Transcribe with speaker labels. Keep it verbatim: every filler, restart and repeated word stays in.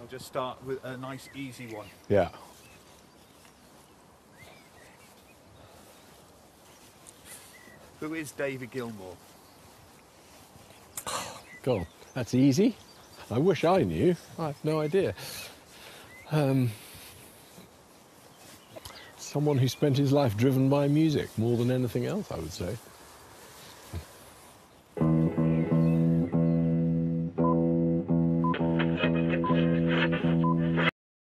Speaker 1: I'll just start with a nice easy one.
Speaker 2: Yeah.
Speaker 1: Who is David Gilmour?
Speaker 2: God, that's easy. I wish I knew. I have no idea. Um, someone who spent his life driven by music more than anything else, I would say.